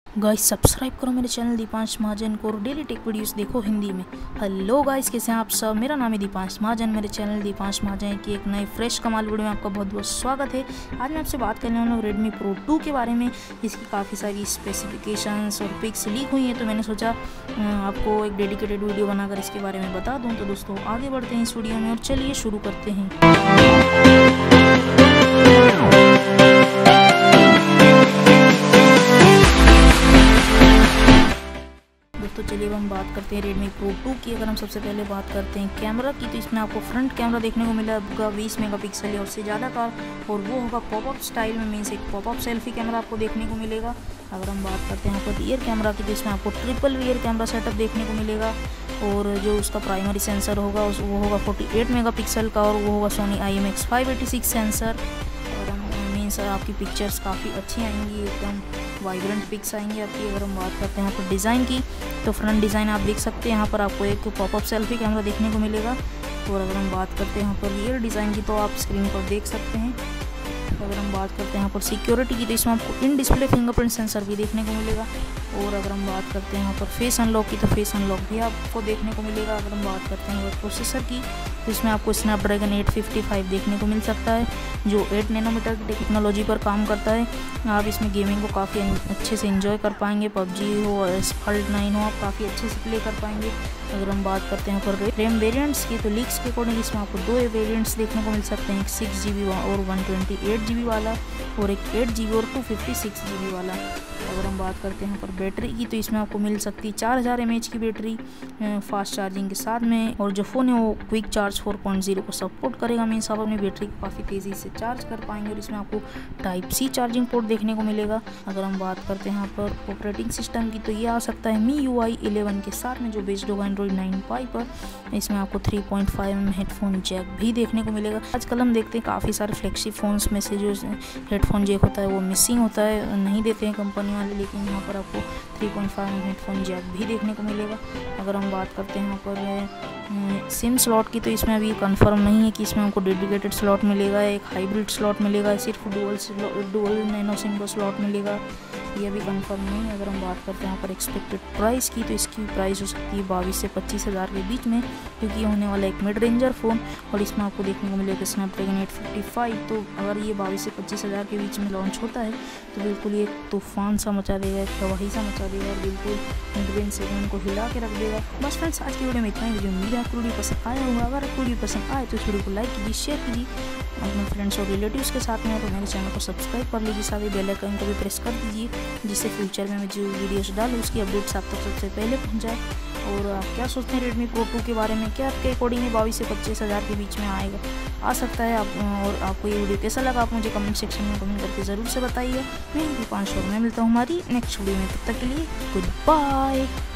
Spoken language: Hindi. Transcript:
गाइस सब्सक्राइब करो मेरे चैनल दीपांश महाजन को और डेली टेक वीडियोस देखो हिंदी में। हेलो गाइस, कैसे हैं आप सब। मेरा नाम है दीपांश महाजन। मेरे चैनल दीपांश महाजन की एक नए फ्रेश कमाल वीडियो में आपका बहुत बहुत स्वागत है। आज मैं आपसे बात करने वाला हूँ Redmi Pro 2 के बारे में। इसकी काफ़ी सारी स्पेसिफिकेशंस और पिक्स लीक हुई हैं, तो मैंने सोचा आपको एक डेडिकेटेड वीडियो बनाकर इसके बारे में बता दूँ। तो दोस्तों आगे बढ़ते हैं इस वीडियो में और चलिए शुरू करते हैं। तो चलिए अब हम बात करते हैं Redmi Pro 2 की। अगर हम सबसे पहले बात करते हैं कैमरा की, तो इसमें आपको फ्रंट कैमरा देखने को मिलेगा 20 मेगापिक्सल या उससे ज़्यादा का, और वो होगा पॉपअप स्टाइल में, मीन्स एक पॉपअप सेल्फी कैमरा आपको देखने को मिलेगा। अगर हम बात करते हैं यहाँ पर रियर कैमरा की, तो इसमें आपको ट्रिपल रियर कैमरा सेटअप देखने को मिलेगा, और जो उसका प्राइमरी सेंसर होगा वो होगा 48 मेगापिक्सल का, और वो होगा Sony IMX586 सेंसर। और मीन्स आपकी पिक्चर्स काफ़ी अच्छी आएंगी, एकदम वाइब्रेंट पिक्स आएंगी आपकी। अगर हम बात करते हैं यहाँ पर डिज़ाइन की, तो फ्रंट डिज़ाइन आप देख सकते हैं, यहाँ पर आपको एक पॉपअप सेल्फी कैमरा देखने को मिलेगा। और अगर हम बात करते हैं यहाँ पर रियर डिज़ाइन की, तो आप स्क्रीन पर देख सकते हैं। अगर हम बात करते हैं यहाँ पर सिक्योरिटी की, तो इसमें आपको इन डिस्प्ले फिंगरप्रिंट सेंसर भी देखने को मिलेगा। और अगर हम बात करते हैं यहाँ पर फेस अनलॉक की, तो फेस अनलॉक भी आपको देखने को मिलेगा। अगर हम बात करते हैं प्रोसेसर की, तो इसमें आपको स्नैपड्रैगन 855 देखने को मिल सकता है, जो 8 नैनोमीटर की टेक्नोलॉजी पर काम करता है। आप इसमें गेमिंग को काफ़ी अच्छे से एंजॉय कर पाएंगे, पबजी हो, एसफॉल्ट 9 हो, आप काफ़ी अच्छे से प्ले कर पाएंगे। अगर हम बात करते हैं यहाँ पर रैम वेरिएंट्स की, तो लीक्स के अकॉर्डिंग इसमें आपको 2 वेरिएंट्स देखने को मिल सकते हैं, एक 6GB और 128GB वाला, और एक 8GB और 256GB वाला। अगर हम बात करते हैं यहाँ पर बैटरी की, तो इसमें आपको मिल सकती है 4000 mAh की बैटरी फास्ट चार्जिंग के साथ में, और जो फ़ोन है वो क्विक चार्ज 4.0 को सपोर्ट करेगा। मीन्स आप अपनी बैटरी को काफ़ी तेज़ी से चार्ज कर पाएंगे, और इसमें आपको Type-C चार्जिंग पोर्ट देखने को मिलेगा। अगर हम बात करते हैं यहाँ पर ऑपरेटिंग सिस्टम की, तो ये आ सकता है MIUI 11 के साथ में, जो बेस्ड होगा Android 9 Pie पर। इसमें आपको 3.5mm हेडफोन जैक भी देखने को मिलेगा। आजकल हम देखते हैं काफ़ी सारे फ्लैगशिप फ़ोन्स में से जो हेडफोन जैक होता है वो मिसिंग होता है, नहीं देते हैं कंपनी वाले, लेकिन यहाँ पर आपको 3.5mm हेडफोन जैक भी देखने को मिलेगा। अगर हम बात करते हैं यहाँ पर सिम स्लॉट की, तो इसमें अभी कंफर्म नहीं है कि इसमें हमको डेडिकेटेड स्लॉट मिलेगा, एक हाइब्रिड स्लॉट मिलेगा, सिर्फ डुअल नैनो सिम का स्लॉट मिलेगा, ये अभी कंफर्म नहीं है। अगर हम बात करते हैं यहाँ पर एक्सपेक्टेड प्राइस की, तो इसकी प्राइस हो सकती है 22 से 25 हज़ार के बीच में, क्योंकि ये होने वाला एक मिड रेंजर फ़ोन, और इसमें आपको देखने को मिलेगा स्नैपड्रैगन 855। तो अगर ये 22 से 25 हज़ार के बीच में लॉन्च होता है, तो बिल्कुल ये तूफान सा मचा देगा, एक तबाही सा मचा देगा, और बिल्कुल मिड रेंज सेगमेंट को हिला के रख देगा। बस फ्रेंड्स, आज की वीडियो में इतना ही। वीडियो उम्मीद है आपको वीडियो पसंद आया होगा। अगर आपको वीडियो पसंद आए तो इस वीडियो को लाइक कीजिए, शेयर कीजिए अपने फ्रेंड्स और रिलेटिव्स के साथ में, और मेरे चैनल को सब्सक्राइब कर लीजिए, साथ ही बेल आइकन को भी प्रेस कर दीजिए, जिससे फ्यूचर में मैं जो वीडियोस डालूँ उसकी अपडेट्स आप तक सबसे पहले पहुंच जाए। और आप क्या सोचते हैं Redmi Pro 2 के बारे में, क्या आपके अकॉर्डिंग 22 से 25 हज़ार के बीच में आ सकता है आप, और आपको ये वीडियो कैसा लगा आप मुझे कमेंट सेक्शन में कमेंट करके ज़रूर से बताइए। मैं दीपांश और मैं मिलता हूँ हमारी नेक्स्ट वीडियो में, तब तक के लिए गुड बाय।